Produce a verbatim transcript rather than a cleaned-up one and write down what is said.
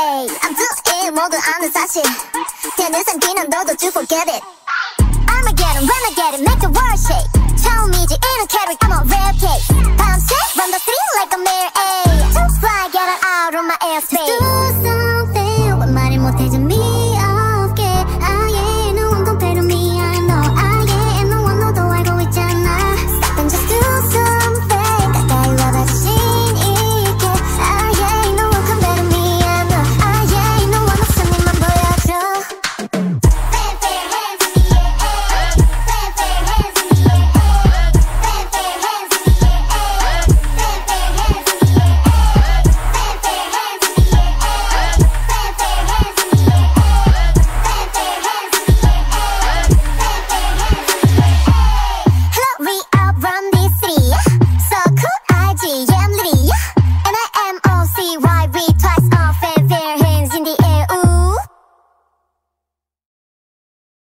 Ay, I'm doing 모두 아는 사실 되는 상기는 너도 to forget it. I'ma get it when I get it, make the world shake. 처음이지 이런 캐릭, I'm a rare case. 밤새 run the street like a mayor. Ay.